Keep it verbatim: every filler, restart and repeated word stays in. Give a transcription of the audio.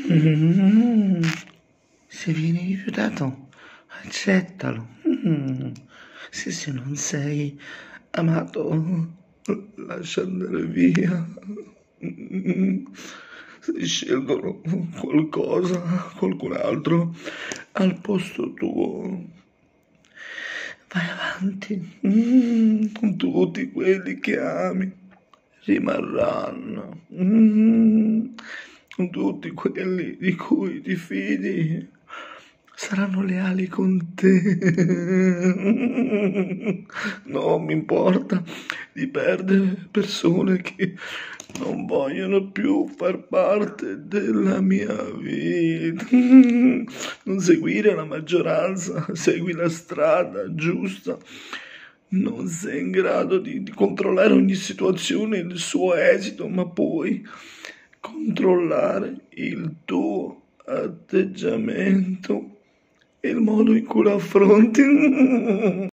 Mm. Se vieni rifiutato, accettalo. Mm. Se, se non sei amato, lascia andare via. Mm. Se scelgono qualcosa, qualcun altro al posto tuo, vai avanti. Mm. Tutti quelli che ami rimarranno. Mm. Tutti quelli di cui ti fidi saranno leali con te. Non mi importa di perdere persone che non vogliono più far parte della mia vita. Non seguire la maggioranza, segui la strada giusta. Non sei in grado di, di controllare ogni situazione e il suo esito, ma puoi controllare il tuo atteggiamento e il modo in cui lo affronti.